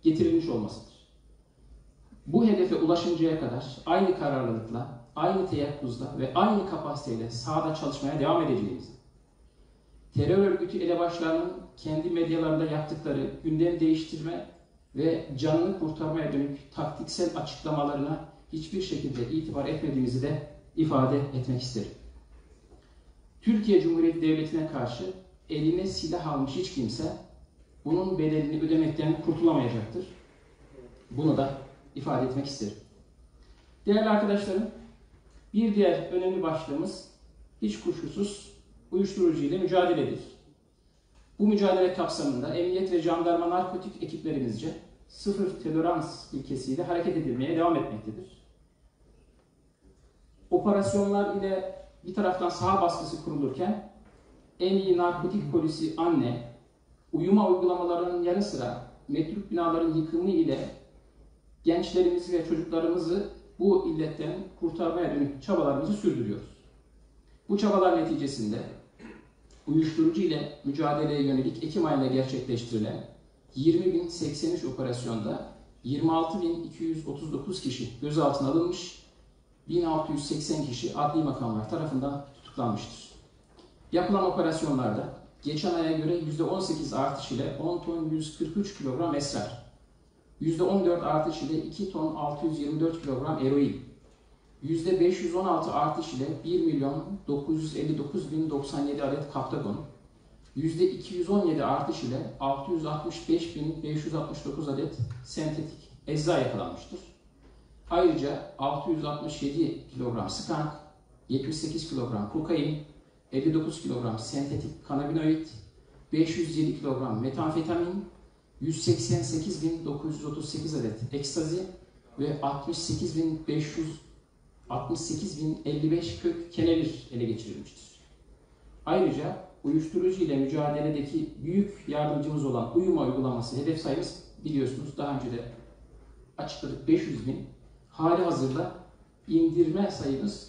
getirilmiş olmasıdır. Bu hedefe ulaşıncaya kadar aynı kararlılıkla, aynı teyakkuzla ve aynı kapasiteyle sahada çalışmaya devam edeceğimiz, terör örgütü elebaşlarının kendi medyalarında yaptıkları gündem değiştirme ve canını kurtarmaya dönük taktiksel açıklamalarına hiçbir şekilde itibar etmediğimizi de ifade etmek isterim. Türkiye Cumhuriyeti Devleti'ne karşı eline silah almış hiç kimse bunun bedelini ödemekten kurtulamayacaktır. Bunu da ifade etmek isterim. Değerli arkadaşlarım, bir diğer önemli başlığımız hiç kuşkusuz uyuşturucu ile mücadeledir. Bu mücadele kapsamında emniyet ve jandarma narkotik ekiplerimizce sıfır tolerans ilkesiyle hareket edilmeye devam etmektedir. Operasyonlar ile bir taraftan saha baskısı kurulurken en iyi narkotik polisi anne, uyuma uygulamalarının yanı sıra metruk binaların yıkımı ile gençlerimizi ve çocuklarımızı bu illetten kurtarmaya dönük çabalarımızı sürdürüyoruz. Bu çabalar neticesinde uyuşturucu ile mücadeleye yönelik Ekim ayında gerçekleştirilen 20.083 operasyonda 26.239 kişi gözaltına alınmış, 1680 kişi adli makamlar tarafından tutuklanmıştır. Yapılan operasyonlarda geçen aya göre %18 artış ile 10 ton 143 kilogram esrar, %14 artış ile 2 ton 624 kilogram eroin, %516 artış ile 1.959.097 adet kaptagon, %217 artış ile 665.569 adet sentetik ecza yakalanmıştır. Ayrıca 667 kilogram skank, 78 kilogram kokain, 59 kilogram sentetik kanabinoid, 507 kilogram metamfetamin, 188.938 adet ekstazi ve 68.055 kök kenevir ele geçirilmiştir. Ayrıca uyuşturucu ile mücadeledeki büyük yardımcımız olan uyuma uygulaması hedef sayımız biliyorsunuz daha önce de açıkladık 500.000. Hali hazırda indirme sayımız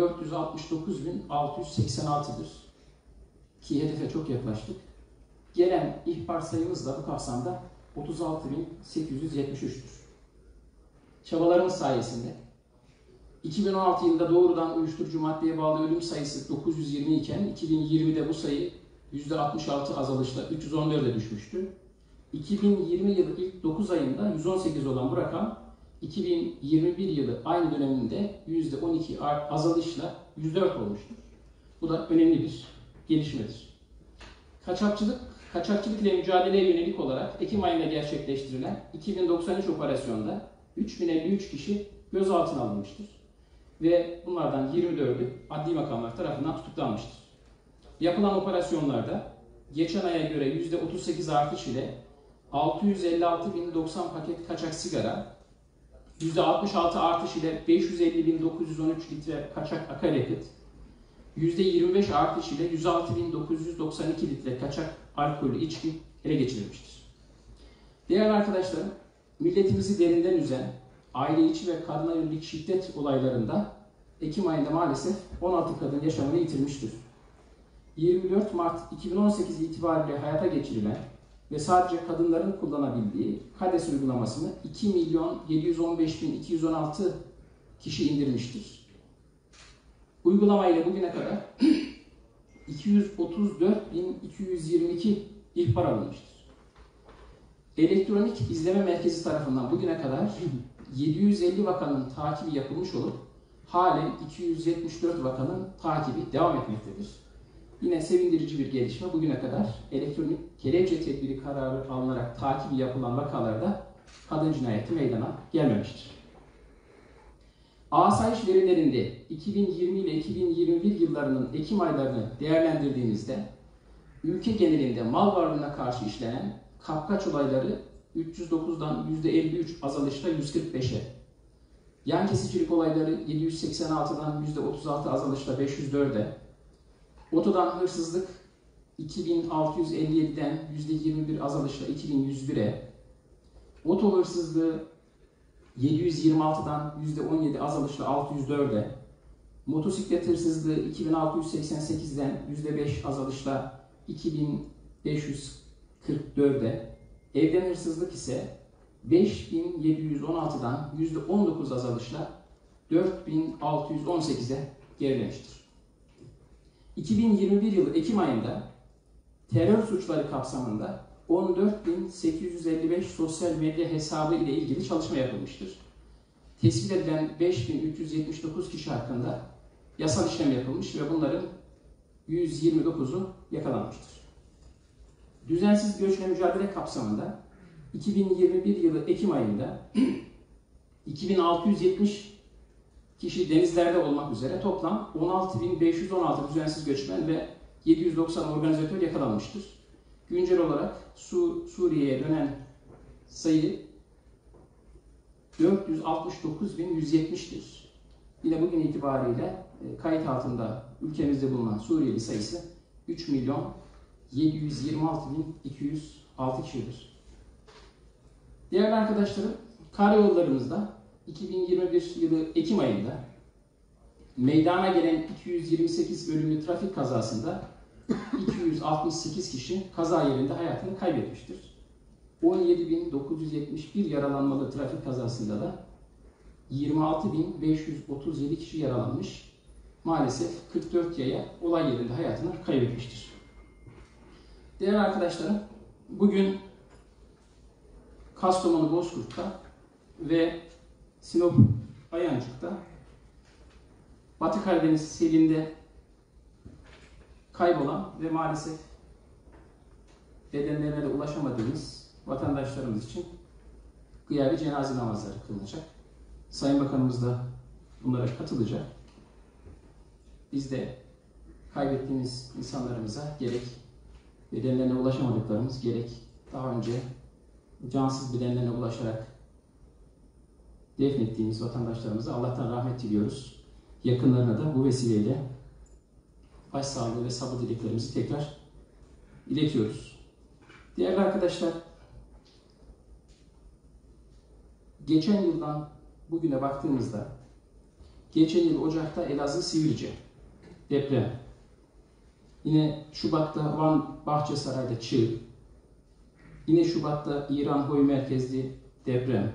469.686'dır. Ki hedefe çok yaklaştık. Gelen ihbar sayımız da bu kapsamda 36.873'tür. Çabalarımız sayesinde 2016 yılında doğrudan uyuşturucu maddeye bağlı ölüm sayısı 920 iken 2020'de bu sayı %66 azalışla 314'e düşmüştü. 2020 yılı ilk 9 ayında 118 olan bu rakam 2021 yılı aynı döneminde %12 azalışla 104 olmuştur. Bu da önemli bir gelişmedir. Kaçakçılık ile mücadeleye yönelik olarak Ekim ayında gerçekleştirilen 2093 operasyonda 3053 kişi gözaltına alınmıştır. Ve bunlardan 24'ü adli makamlar tarafından tutuklanmıştır. Yapılan operasyonlarda geçen aya göre %38 artış ile 656.090 paket kaçak sigara, %66 artış ile 550.913 litre kaçak akaryakıt, %25 artış ile 106.992 litre kaçak alkollü içki ele geçirilmiştir. Değerli arkadaşlarım, milletimizi derinden üzen aile içi ve kadına yönelik şiddet olaylarında Ekim ayında maalesef 16 kadın yaşamını yitirmiştir. 24 Mart 2018 itibariyle hayata geçirilen ve sadece kadınların kullanabildiği KADES uygulamasını 2.715.216 kişi indirmiştir. Uygulama ile bugüne kadar 234.222 ihbar alınmıştır. Elektronik İzleme Merkezi tarafından bugüne kadar 750 vakanın takibi yapılmış olup halen 274 vakanın takibi devam etmektedir. Yine sevindirici bir gelişme, bugüne kadar elektronik kelepçe tedbiri kararı alınarak takibi yapılan vakalarda kadın cinayeti meydana gelmemiştir. Asayiş verilerinde 2020 ile 2021 yıllarının Ekim aylarını değerlendirdiğimizde ülke genelinde mal varlığına karşı işlenen kapkaç olayları 309'dan %53 azalışla 145'e, yan kesicilik olayları 786'dan %36 azalışla 504'e, otodan hırsızlık 2657'den %21 azalışla 2101'e, oto hırsızlığı 726'dan %17 azalışla 604'e, motosiklet hırsızlığı 2688'den %5 azalışla 2544'e, evden hırsızlık ise 5.716'dan %19 azalışla 4.618'e gerilemiştir. 2021 yılı Ekim ayında terör suçları kapsamında 14.855 sosyal medya hesabı ile ilgili çalışma yapılmıştır. Tespit edilen 5.379 kişi hakkında yasal işlem yapılmış ve bunların 129'u yakalanmıştır. Düzensiz göçle mücadele kapsamında 2021 yılı Ekim ayında 2670 kişi denizlerde olmak üzere toplam 16.516 düzensiz göçmen ve 790 organizatör yakalanmıştır. Güncel olarak Suriye'ye dönen sayı 469.170'tir. Yine bugün itibariyle kayıt altında ülkemizde bulunan Suriyeli sayısı 3.726.206 kişidir. Değerli arkadaşlarım, karayollarımızda 2021 yılı Ekim ayında meydana gelen 228 ölümlü trafik kazasında 268 kişi kaza yerinde hayatını kaybetmiştir. 17.971 yaralanmalı trafik kazasında da 26.537 kişi yaralanmış. Maalesef 44 yaya olay yerinde hayatını kaybetmiştir. Değerli arkadaşlarım, bugün Kastamonu Bozkurt'ta ve Sinop Ayancık'ta Batı Karadeniz selinde kaybolan ve maalesef bedenlerine de ulaşamadığımız vatandaşlarımız için gıyabi cenaze namazları kılınacak. Sayın Bakanımız da bunlara katılacak. Biz de kaybettiğimiz insanlarımıza gerek bedenlerine ulaşamadıklarımız gerek daha önce cansız bedenlerine ulaşarak defnettiğimiz vatandaşlarımıza Allah'tan rahmet diliyoruz. Yakınlarına da bu vesileyle başsağlığı ve sabır dileklerimizi tekrar iletiyoruz. Değerli arkadaşlar, geçen yıldan bugüne baktığımızda geçen yıl Ocak'ta Elazığ Sivrice deprem, yine Şubat'ta Van Bahçesaray'da Çığ, yine Şubat'ta İran Hoy merkezli deprem,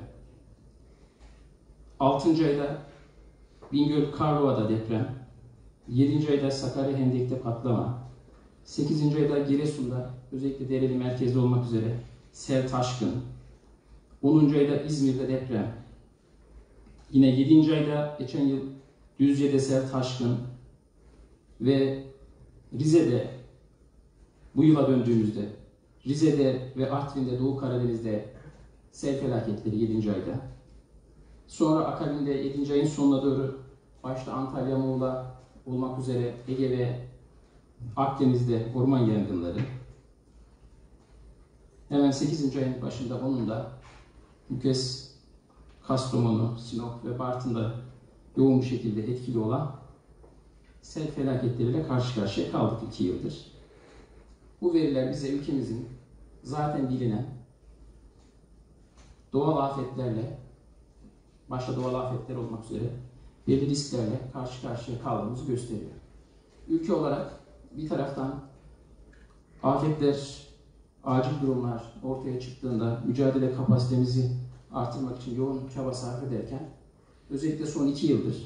6. ayda Bingöl Karlova'da deprem, 7. ayda Sakarya Hendek'te patlama, 8. ayda Giresun'da özellikle Dereli merkezli olmak üzere sel taşkın, 10. ayda İzmir'de deprem, yine 7. ayda geçen yıl Düzce'de sel taşkın ve Rize'de bu yıla döndüğümüzde Rize'de ve Artvin'de Doğu Karadeniz'de sel felaketleri 7. ayda. Sonra akabinde 7. ayın sonuna doğru başta Antalya, Muğla olmak üzere Ege ve Akdeniz'de orman yangınları. Hemen 8. ayın başında onun da bu kez Kastamonu, Sinop ve Bartın'da yoğun bir şekilde etkili olan sel felaketleriyle karşı karşıya kaldık 2 yıldır. Bu veriler bize ülkemizin zaten bilinen doğal afetlerle, başta doğal afetler olmak üzere belli risklerle karşı karşıya kaldığımızı gösteriyor. Ülke olarak bir taraftan afetler, acil durumlar ortaya çıktığında mücadele kapasitemizi artırmak için yoğun çaba sarf ederken özellikle son 2 yıldır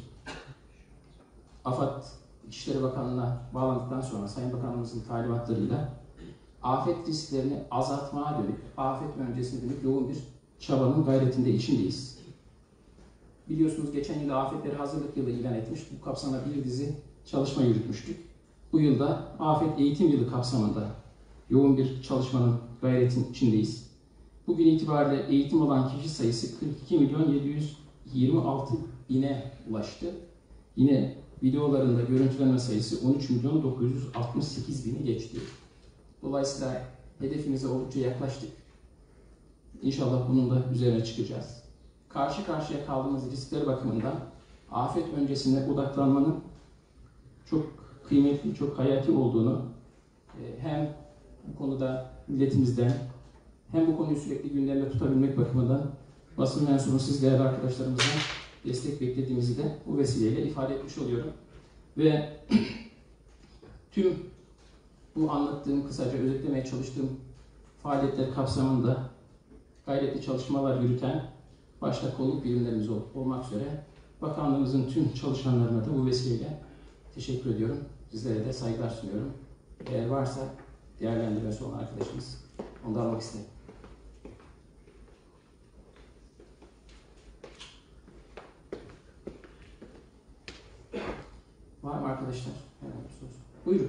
AFAD İçişleri Bakanlığı'na bağlandıktan sonra Sayın Bakanımızın talimatlarıyla afet risklerini azaltmaya dönük, afet öncesine dönük yoğun bir çabanın gayretinde içindeyiz. Biliyorsunuz geçen yıl afetleri hazırlık yılı ilan etmiş, bu kapsamda bir dizi çalışma yürütmüştük. Bu yılda afet eğitim yılı kapsamında yoğun bir çalışmanın gayretin içindeyiz. Bugün itibariyle eğitim alan kişi sayısı 42.726.000'e ulaştı. Yine videolarında görüntülenme sayısı 13.968.000'i geçti. Dolayısıyla hedefimize oldukça yaklaştık. İnşallah bunun da üzerine çıkacağız. Karşı karşıya kaldığımız riskler bakımından afet öncesinde odaklanmanın çok kıymetli, çok hayati olduğunu hem bu konuda milletimizden hem bu konuyu sürekli gündemde tutabilmek bakımından basın mensubu siz değerli arkadaşlarımızdan destek beklediğimizi de bu vesileyle ifade etmiş oluyorum. Ve tüm bu anlattığım, kısaca özetlemeye çalıştığım faaliyetler kapsamında gayretli çalışmalar yürüten başta kolluk birimlerimiz olmak üzere bakanlığımızın tüm çalışanlarına da bu vesileyle teşekkür ediyorum. Sizlere de saygılar sunuyorum. Eğer varsa değerlendirmesi olan arkadaşımız onu da almak isterim. Var mı arkadaşlar? Herhangi bir soru. Buyurun.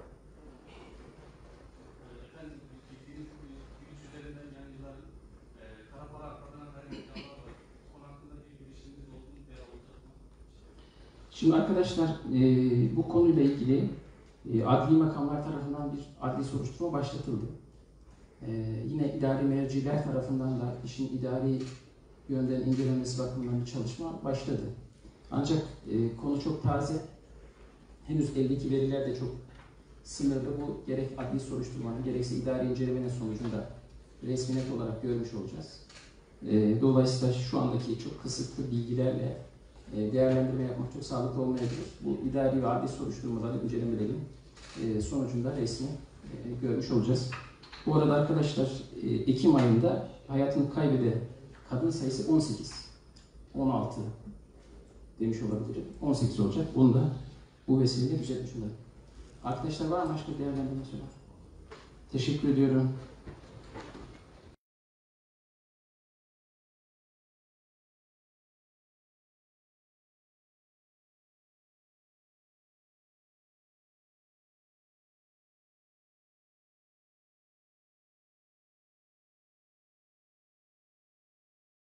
Efendim, bildiğiniz gibi güç üzerinden yayıncıların kara para akladığına dair iddialar var. Bu konu hakkında bir girişiminiz oldu mu veya olacak mı? Şimdi arkadaşlar bu konuyla ilgili adli makamlar tarafından bir adli soruşturma başlatıldı. Yine idari merciler tarafından da işin idari yönden incelenmesi bakımından bir çalışma başladı. Ancak konu çok taze. Henüz eldeki veriler de çok sınırlı. Bu gerek adli soruşturmanın gerekse idari incelemenin sonucunda resmi net olarak görmüş olacağız. Dolayısıyla şu andaki çok kısıtlı bilgilerle değerlendirme yapmak çok sağlıklı olmayabilir. Bu idari ve adli soruşturmaların incelemelerin sonucunda resmi görmüş olacağız. Bu arada arkadaşlar Ekim ayında hayatını kaybeden kadın sayısı 18. 16 demiş olabilirim. 18 olacak. Bunu da bu vesileyle düzeltmiş olalım. Arkadaşlar var mı başka değerlendirmesi var? Teşekkür ediyorum.